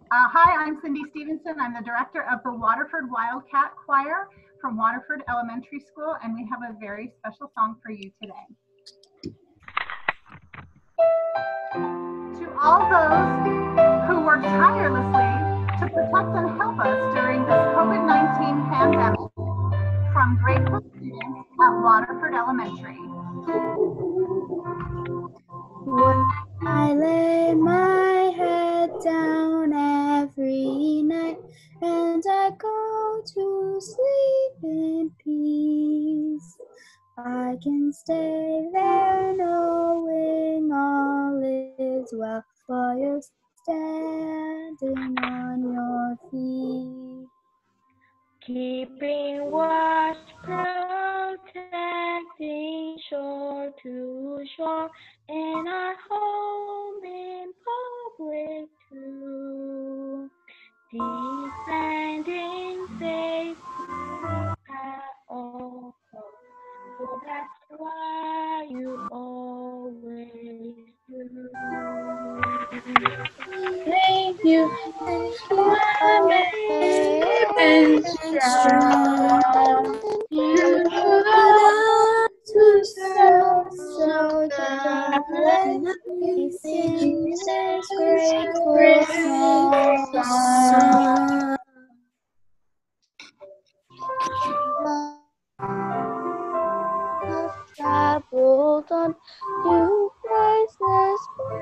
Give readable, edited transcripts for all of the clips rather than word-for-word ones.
Hi, I'm Cindy Stevenson. I'm the director of the Waterford Wildcat Choir from Waterford Elementary School, and we have a very special song for you today. To all those who work tirelessly to protect and help us during this COVID-19 pandemic, from grateful students at Waterford Elementary. When I lay my head down every night and I go to sleep in peace, I can stay there knowing all is well, while you're standing on your feet. Keeping watch, protecting shore to shore, and our home in public too. Defending safety at all costs. So that's why you always do. Thank you, and strong. You love to serve, so let me sing this grateful song. Traveled on to places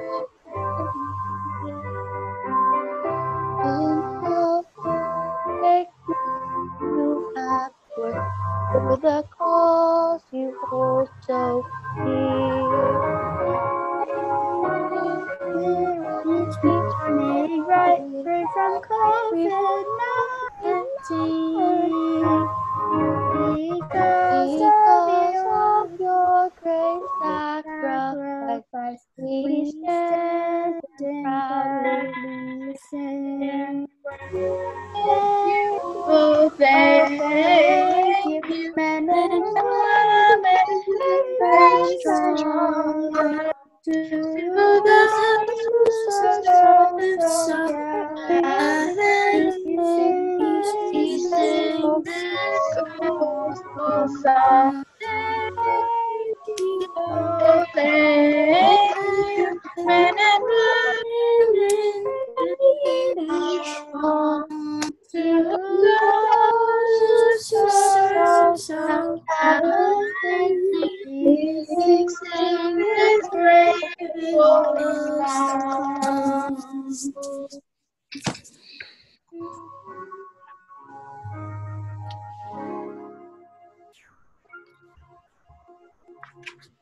you have worked for the cause you hold so dear. Teach me right free from COVID-19 because of your great sacrifice. We stand and proudly sing. Oh, thank you, men and women, very strong. To those who serve so gallant, we sing this gospel song. Thank you, oh, thank you, men and women, very strong. To those who serve so gallantly, we sing this grateful song.